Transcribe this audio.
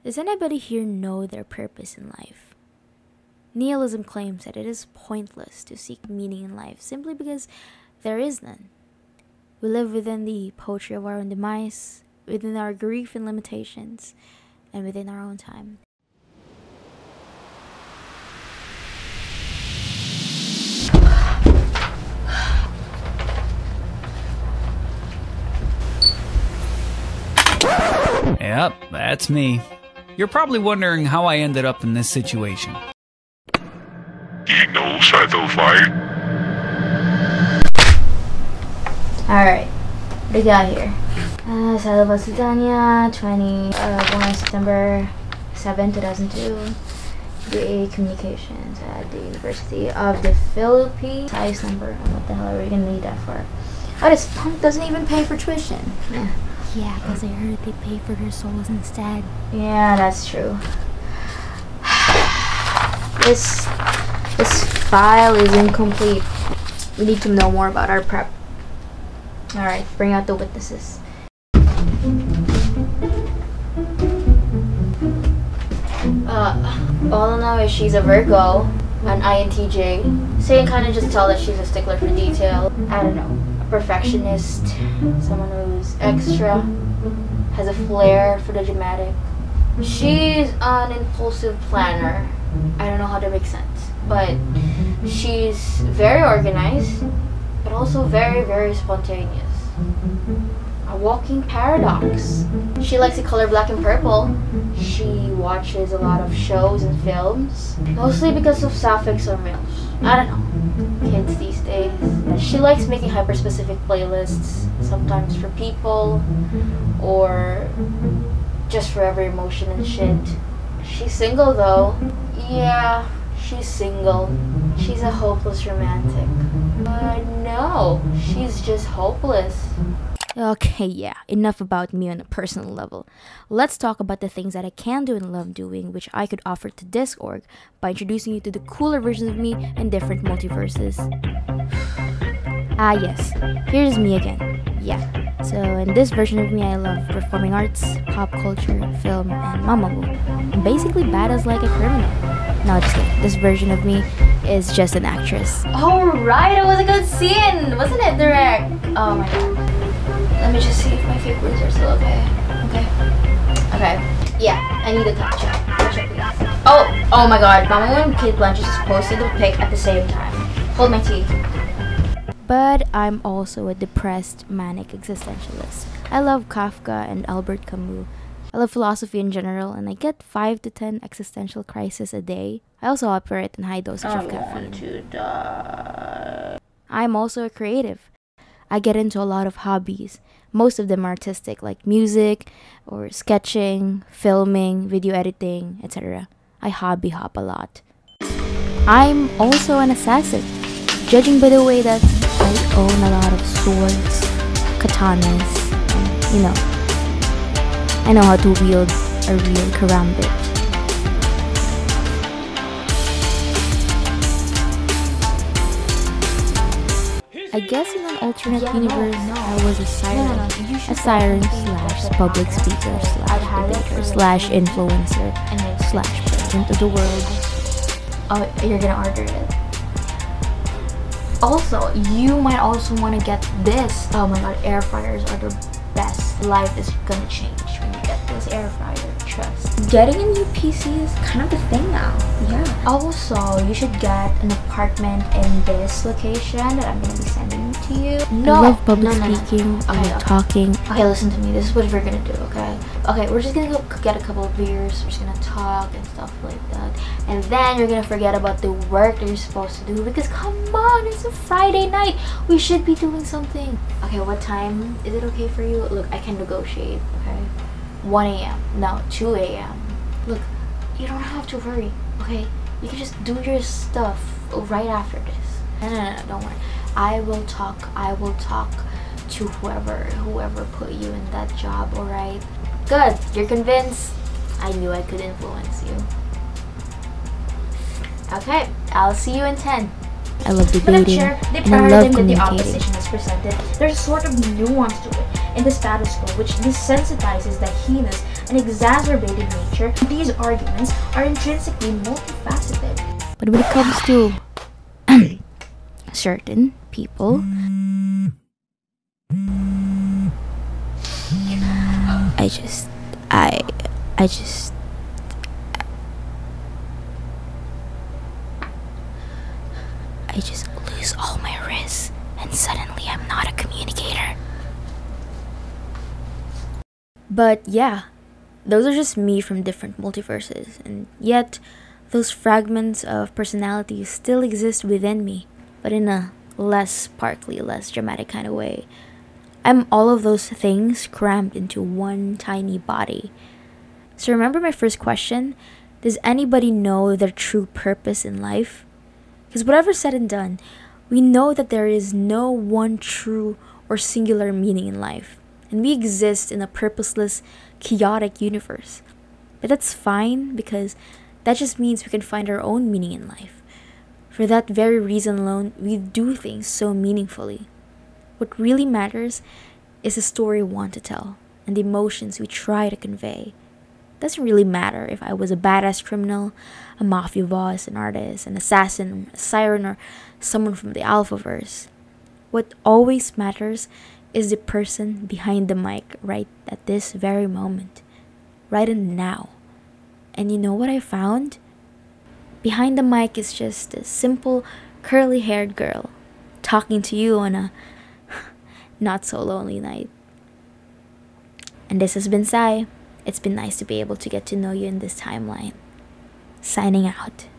Does anybody here know their purpose in life? Nihilism claims that it is pointless to seek meaning in life simply because there is none. We live within the poetry of our own demise, within our grief and limitations, and within our own time. Yep, that's me. You're probably wondering how I ended up in this situation. You know Fight? Alright, what do we got here? Salamat, born September 7, 2002. BA Communications at the University of the Philippines. Size number. What the hell are we gonna need that for? Oh, this punk doesn't even pay for tuition. Yeah, because I heard they pay for their souls instead. Yeah, that's true. This file is incomplete. We need to know more about our prep. Alright, bring out the witnesses. All I know is she's a Virgo, an INTJ. So you can kind of just tell that she's a stickler for detail. I don't know. A perfectionist, someone who's extra, has a flair for the dramatic. She's an impulsive planner. I don't know how that makes sense, but she's very organized, but also very, very spontaneous. A walking paradox. She likes the color black and purple. She watches a lot of shows and films, mostly because of sapphics or males. I don't know, kids these days. She likes making hyper-specific playlists, sometimes for people, or just for every emotion and shit. She's single though. Yeah, she's single. She's a hopeless romantic. But no, she's just hopeless. Okay, yeah, enough about me on a personal level. Let's talk about the things that I can do and love doing, which I could offer to this org by introducing you to the cooler versions of me in different multiverses. Ah yes, here's me again. Yeah, so in this version of me, I love performing arts, pop culture, film, and mamamoo. I'm basically badass like a criminal. No, just kidding. This version of me is just an actress. Alright, it was a good scene, wasn't it, Direct? Oh my god. Let me just see if my fake words are still okay. Okay. Yeah, I need a touch up. Please. Oh my god. Mamamoo and Kid Blanche just posted the pic at the same time. Hold my tea. But I'm also a depressed, manic existentialist. I love Kafka and Albert Camus. I love philosophy in general, and I get 5 to 10 existential crises a day. I also operate in high dosage of caffeine. I want to die. I'm also a creative. I get into a lot of hobbies. Most of them are artistic, like music, or sketching, filming, video editing, etc. I hobby hop a lot. I'm also an assassin, judging by the way that I own a lot of swords, katanas, and, you know, I know how to wield a real karambit. I guess in an alternate universe, I was a siren. A siren slash public speaker slash debater slash influencer slash president of the world. Oh, you're gonna order it. Also, you might also want to get this. Oh my god, air fryers are the best. Life is gonna change when you get this air fryer. Trust. Getting a new PC is kind of the thing now. Yeah. Also, you should get an apartment in this location that I'm gonna be sending to you. I love public speaking, talking. Okay, listen to me. This is what we're gonna do, okay? Okay, we're just gonna go get a couple of beers. We're just gonna talk and stuff like that. And then you're gonna forget about the work that you're supposed to do, because come on, it's a Friday night. We should be doing something. Okay, what time is it okay for you? Look, I can negotiate, okay? 1 a.m. No, 2 a.m. Look, you don't have to worry, okay? You can just do your stuff right after this. No, don't worry. I will talk to whoever put you in that job, alright? Good, you're convinced? I knew I could influence you. Okay, I'll see you in 10. I love debating, and I love communicating. The opposition is presented, there's a sort of nuance to it in the status quo which desensitizes the heinous and exacerbated nature, these arguments are intrinsically multifaceted. But when it comes to certain people, I just lose all my wrists, and suddenly I'm not a communicator. But yeah, those are just me from different multiverses, and yet those fragments of personality still exist within me, but in a less sparkly, less dramatic kind of way. I'm all of those things crammed into one tiny body. So remember my first question? Does anybody know their true purpose in life? Because whatever's said and done, we know that there is no one true or singular meaning in life. And we exist in a purposeless, chaotic universe. But that's fine, because that just means we can find our own meaning in life. For that very reason alone, we do things so meaningfully. What really matters is the story we want to tell, and the emotions we try to convey. It doesn't really matter if I was a badass criminal, a mafia boss, an artist, an assassin, a siren, or someone from the Alphaverse. What always matters is the person behind the mic right at this very moment, right in now. And you know what I found? Behind the mic is just a simple, curly-haired girl talking to you on a not so lonely night. And this has been Sai. It's been nice to be able to get to know you in this timeline. Signing out.